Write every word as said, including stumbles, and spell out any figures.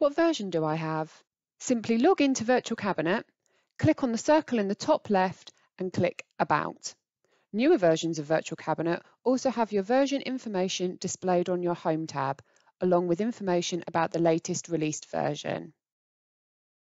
What version do I have? Simply log into Virtual Cabinet, click on the circle in the top left and click About. Newer versions of Virtual Cabinet also have your version information displayed on your Home tab, along with information about the latest released version.